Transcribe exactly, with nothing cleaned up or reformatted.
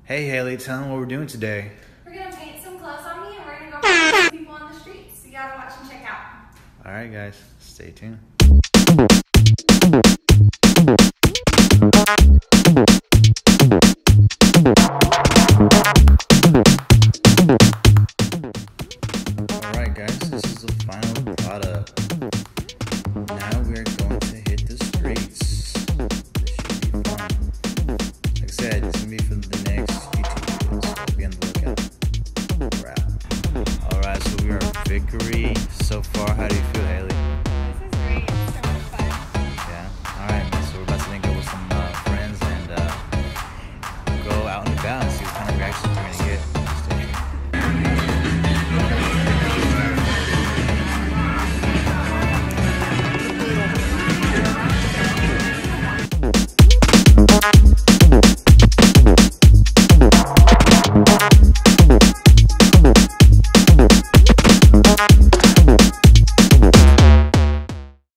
Hey Haley, tell them what we're doing today. We're gonna paint some clothes on me and we're gonna go find some people on the streets. So you gotta watch and check out. Alright guys, stay tuned.